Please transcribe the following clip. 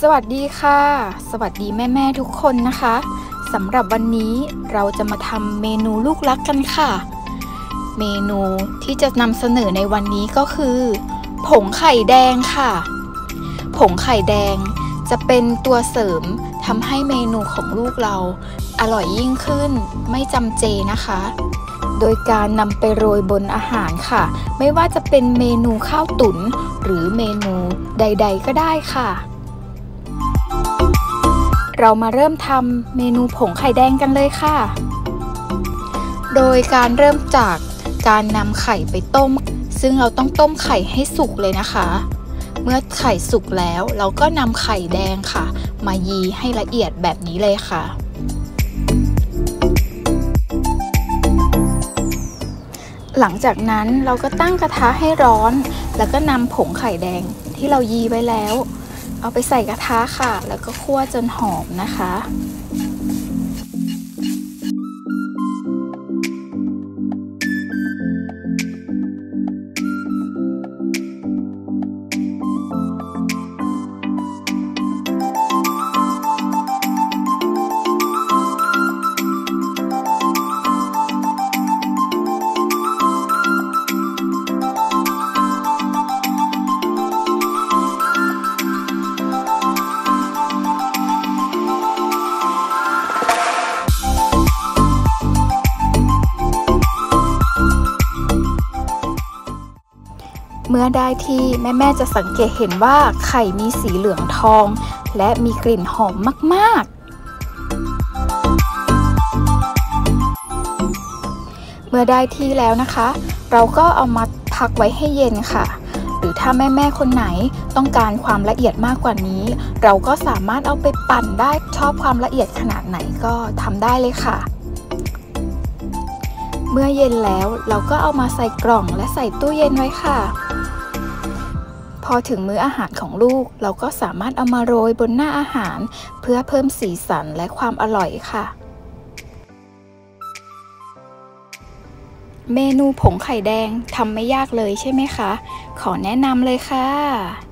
สวัสดีค่ะสวัสดีแม่ๆทุกคนนะคะสำหรับวันนี้เราจะมาทำเมนูลูกรักกันค่ะเมนูที่จะนำเสนอในวันนี้ก็คือผงไข่แดงค่ะผงไข่แดงจะเป็นตัวเสริมทำให้เมนูของลูกเราอร่อยยิ่งขึ้นไม่จำเจนะคะโดยการนำไปโรยบนอาหารค่ะไม่ว่าจะเป็นเมนูข้าวตุ๋นหรือเมนูใดๆก็ได้ค่ะเรามาเริ่มทำเมนูผงไข่แดงกันเลยค่ะโดยการเริ่มจากการนำไข่ไปต้มซึ่งเราต้องต้มไข่ให้สุกเลยนะคะเมื่อไข่สุกแล้วเราก็นำไข่แดงค่ะมายีให้ละเอียดแบบนี้เลยค่ะหลังจากนั้นเราก็ตั้งกระทะให้ร้อนแล้วก็นำผงไข่แดงที่เรายีไว้แล้วเอาไปใส่กระทะค่ะแล้วก็คั่วจนหอมนะคะเมื่อได้ที่แม่ๆจะสังเกตเห็นว่าไข่มีสีเหลืองทองและมีกลิ่นหอมมากๆเมื่อได้ที่แล้วนะคะเราก็เอามาพักไว้ให้เย็นค่ะหรือถ้าแม่ๆคนไหนต้องการความละเอียดมากกว่านี้เราก็สามารถเอาไปปั่นได้ชอบความละเอียดขนาดไหนก็ทำได้เลยค่ะเมื่อเย็นแล้วเราก็เอามาใส่กล่องและใส่ตู้เย็นไว้ค่ะพอถึงมื้ออาหารของลูกเราก็สามารถเอามาโรยบนหน้าอาหารเพื่อเพิ่มสีสันและความอร่อยค่ะเมนูผงไข่แดงทำไม่ยากเลยใช่ไหมคะขอแนะนำเลยค่ะ